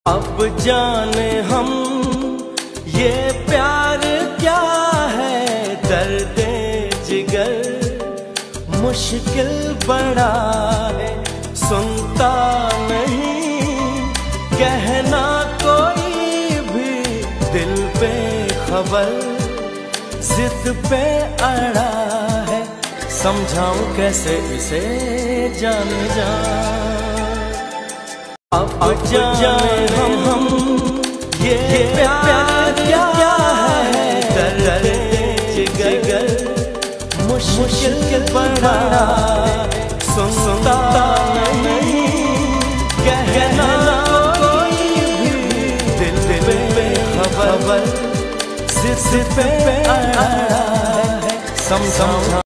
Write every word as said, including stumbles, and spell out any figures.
अब जाने हम ये प्यार क्या है, दर्द जिगर मुश्किल बड़ा है, सुनता नहीं कहना कोई भी, दिल पे खबर जिद पे अड़ा है, समझाऊं कैसे इसे जान जा। अब जाने हम हम ये प्यार क्या है, दर्द जिगर मुश्किल बड़ा है, सुनता नहीं कहना कोई भी, दिल पे खबर जिद पे अड़ा है, समझाऊं